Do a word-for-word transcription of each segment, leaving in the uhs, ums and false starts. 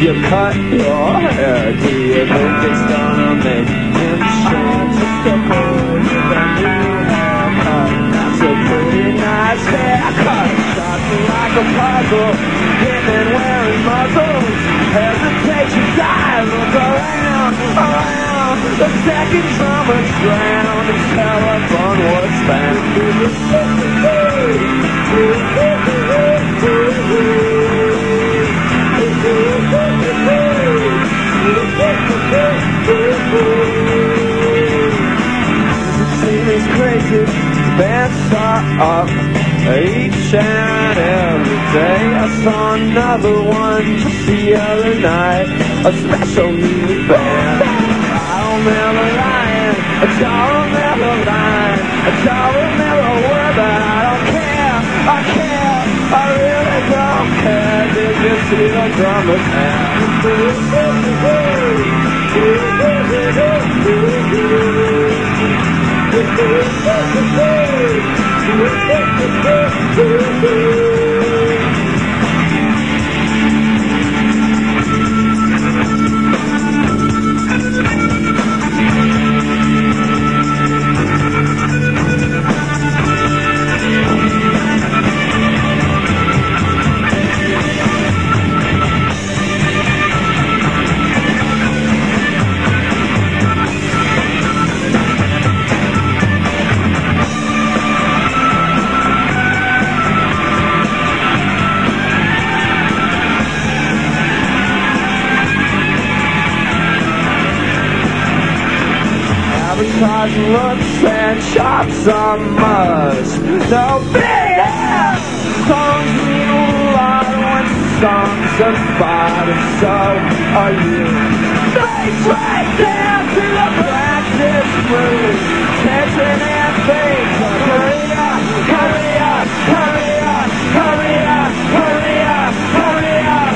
you cut your hair? Do you think it's gonna make him change? Just a boy with a new haircut. That's a pretty nice haircut. Shot me like a puzzle. Women wearing muzzles. Hesitation, dive, look around, around. The second drummer's drowned. His telephone was found. It's crazy, bands are up each and every day. I saw another one just the other night, a special new band. I remember lying, I remember lying, I remember a word, but I don't care, I care, I really don't care. Did you see the drummer's hand? Looks and shots are must. No big ass songs mean a lot when songs are fought, and so are you. Face right down to the practice room. Tension and fate. Hurry up, hurry up, hurry up, hurry up, hurry up, hurry up.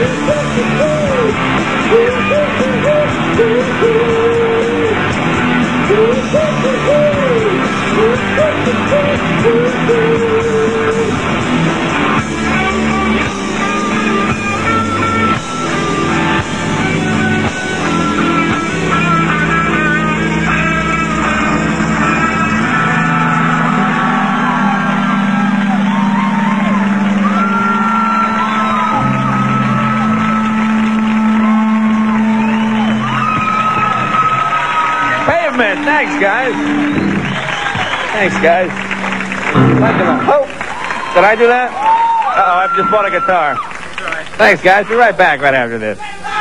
Pavement, thanks guys. Thanks guys. Oh, did I do that? Uh oh, I just bought a guitar. Thanks guys, be right back right after this.